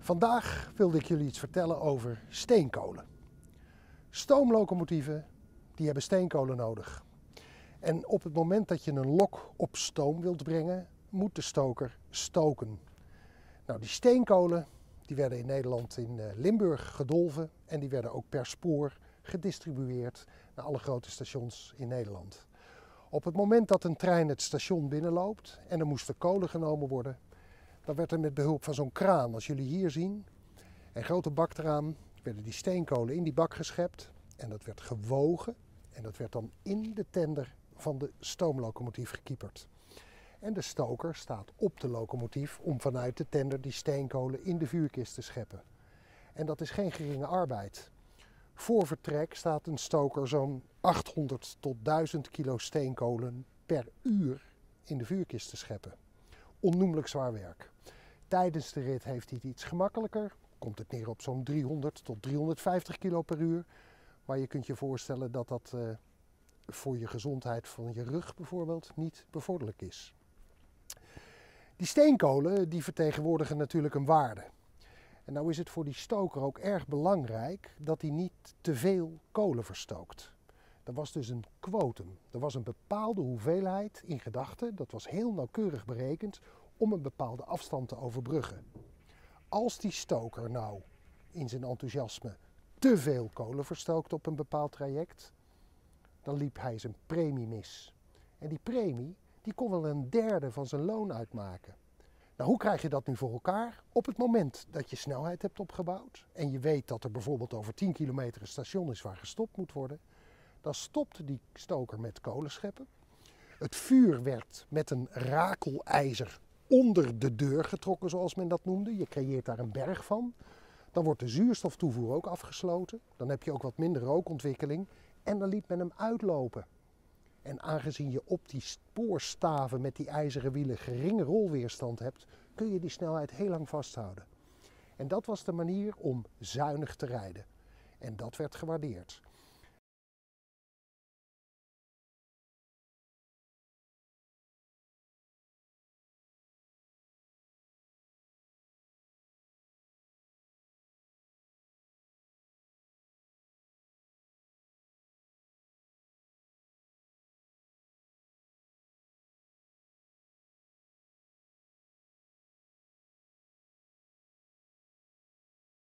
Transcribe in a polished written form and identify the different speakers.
Speaker 1: Vandaag wilde ik jullie iets vertellen over steenkolen. Stoomlocomotieven die hebben steenkolen nodig. En op het moment dat je een lok op stoom wilt brengen, moet de stoker stoken. Nou, die steenkolen die werden in Nederland in Limburg gedolven en die werden ook per spoor gedistribueerd naar alle grote stations in Nederland. Op het moment dat een trein het station binnenloopt en er moesten kolen genomen worden, dan werd er met behulp van zo'n kraan, als jullie hier zien, een grote bak eraan, werden die steenkolen in die bak geschept en dat werd gewogen en dat werd dan in de tender van de stoomlocomotief gekieperd. En de stoker staat op de locomotief om vanuit de tender die steenkolen in de vuurkist te scheppen. En dat is geen geringe arbeid. Voor vertrek staat een stoker zo'n 800 tot 1000 kilo steenkolen per uur in de vuurkist te scheppen. Onnoemelijk zwaar werk. Tijdens de rit heeft hij het iets gemakkelijker. Komt het neer op zo'n 300 tot 350 kilo per uur. Maar je kunt je voorstellen dat dat voor je gezondheid van je rug bijvoorbeeld niet bevorderlijk is. Die steenkolen die vertegenwoordigen natuurlijk een waarde. En nou is het voor die stoker ook erg belangrijk dat hij niet te veel kolen verstookt. Er was dus een quotum. Er was een bepaalde hoeveelheid in gedachten, dat was heel nauwkeurig berekend, om een bepaalde afstand te overbruggen. Als die stoker nou in zijn enthousiasme te veel kolen verstookt op een bepaald traject, dan liep hij zijn premie mis. En die premie die kon wel een derde van zijn loon uitmaken. Nou, hoe krijg je dat nu voor elkaar? Op het moment dat je snelheid hebt opgebouwd en je weet dat er bijvoorbeeld over 10 kilometer een station is waar gestopt moet worden, dan stopte die stoker met kolen scheppen. Het vuur werd met een rakelijzer onder de deur getrokken, zoals men dat noemde. Je creëert daar een berg van. Dan wordt de zuurstoftoevoer ook afgesloten. Dan heb je ook wat minder rookontwikkeling. En dan liet men hem uitlopen. En aangezien je op die spoorstaven met die ijzeren wielen geringe rolweerstand hebt, kun je die snelheid heel lang vasthouden. En dat was de manier om zuinig te rijden. En dat werd gewaardeerd.